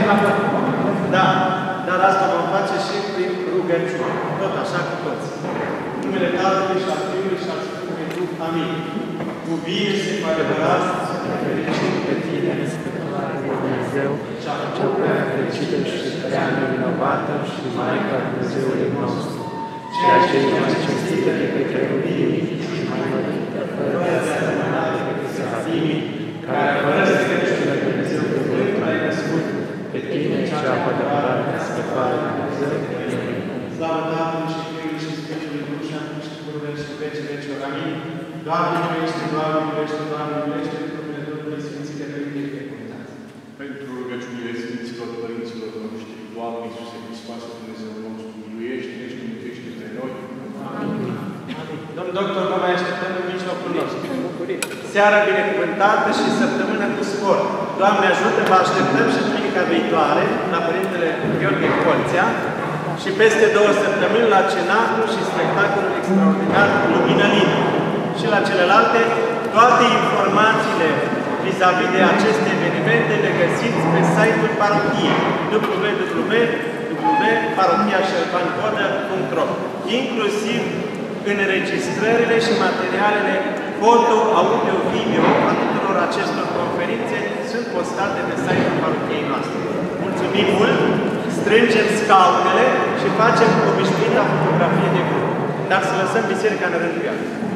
Da, dar asta vom face și prin rugăciune. Tot așa cu toți. În numele Tatălui și al Fiului și al Sfântului Duh. Amin. Cu bine și cu adevărat să te fericim pe tine, Scăpătoare de Dumnezeu, cea prea fericită și prea nevinovată și Maica Dumnezeului nostru, ceea ce e mai cinstită decât cherubimii și mai mărită, fără de asemănare decât serafimii, care fără să crește de Dumnezeu cuvântul ai născut, pe tine cea cu adevărat Scăpătoare de Dumnezeu. Slavă Tatălui și Fiului și Sfântului Duh și acum și pururea și vecii vecilor. Amin. Doamne miluiește, Doamne miluiește, Doamne miluiește, în numele Domnului Sfințite Părinte binecuvântați. Pentru rugăciunile Sfinților Părinților noștri, Doamne Iisuse Hristoase, Dumnezeu nostru, miluiește-ne și mântuiește pe noi. Amin. Domnul doctor, vă mai așteptăm în mijlocul nostru. Seara binecuvântată și săptămână cu spor. Doamne ajută, vă așteptăm și duminica viitoare la Părintele Gheorghe Colțea și peste 2 săptămâni la cenacul și spectacolul extraordinar Lumină Lină. Și la celelalte, toate informațiile vis-a-vis de aceste evenimente le găsiți pe site-ul parohiei www.parohiașerbanvodă.ro, inclusiv înregistrările și materialele foto, audio, video a tuturor acestor conferințe sunt postate pe site-ul parohiei noastre. Mulțumim mult! Strângem scaunele și facem obișnuita fotografie de grup. Dar să lăsăm biserica în rânduială.